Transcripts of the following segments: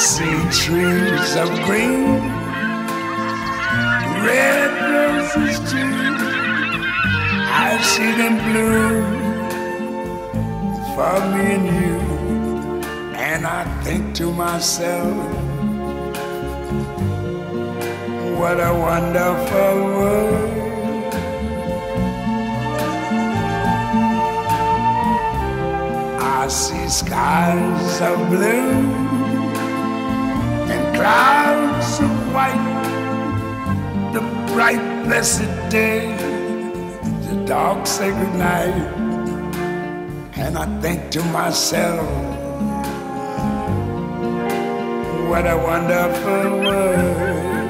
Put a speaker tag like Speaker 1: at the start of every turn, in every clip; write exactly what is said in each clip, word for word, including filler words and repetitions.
Speaker 1: see trees of green, red roses too. I see them bloom for me and you. And I think to myself, what a wonderful world. I see skies of blue and clouds of white, the bright blessed day, the dark sacred night. And I think to myself, what a wonderful world.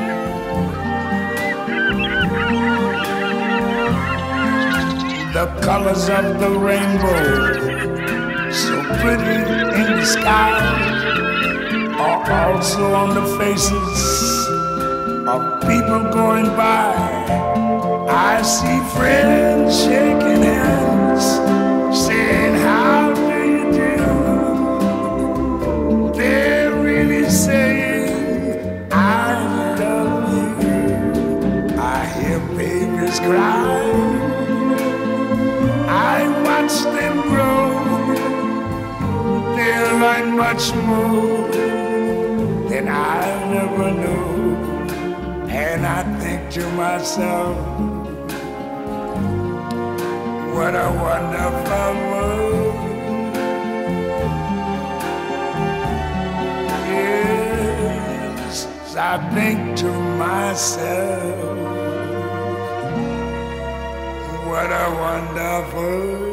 Speaker 1: The colors of the rainbow, so pretty in the sky, are also on the faces of people going by. I see friends shaking hands, saying, how do you do? They're really saying, I love you. I hear babies cry, I watch them grow. They'll learn much more than I'll never know. And I think to myself, what a wonderful world. Yes, I think to myself, what a wonderful